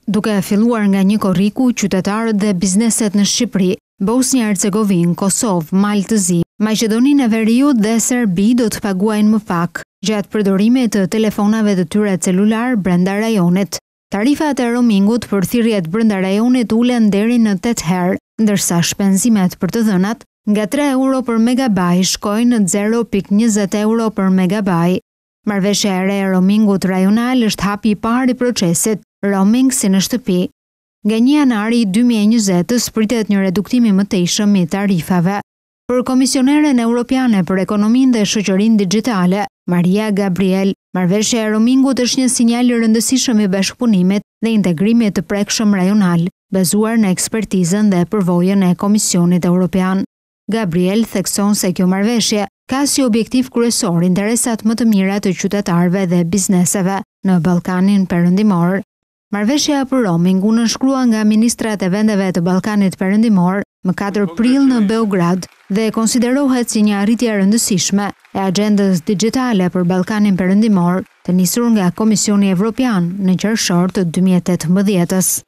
Duke filluar nga një korriku, qytetarët dhe bizneset në Shqipëri, Bosnjë-Hercegovinë, Kosovë, Maltëzi, Maqedoninë e Veriut dhe Serbi do të paguajnë më pak gjatë përdorimit të telefonave të tyre celular brenda rajonit. Tarifat e roamingut për thirrjet brenda rajonit ulen deri në 8 herë, ndërsa shpenzimet për të dhënat nga 3 euro për megabaj shkojnë në 0.20 euro për megabaj. Marrëveshja e re e roamingut rajonal është hapi i parë i procesit roaming si në shtëpi. Nga 1 janari 2020 pritet një reduktimi më tejshëm i tarifave. Për Komisioneren Europiane për Ekonominë dhe Shoqërinë Digjitale, Maria Gabriel, marrëveshja e roamingut është një sinjal i rëndësishëm i bashkëpunimit dhe integrimit të prekshëm rajonal, bazuar në ekspertizën dhe përvojën e Komisionit Evropian. Gabriel thekson se kjo marrëveshje ka si objektiv kryesor interesat më të mira të qytetarëve dhe bizneseve në Ballkanin Perëndimor. Marrëveshja për roaming u nënshkrua nga ministrat e vendeve të Ballkanit Perëndimor më 4 prill në Beograd dhe konsiderohet si një arritje e rëndësishme e agjendës digjitale për Ballkanin Perëndimor, të nisur nga Komisioni Evropian në qershor të 2018-s.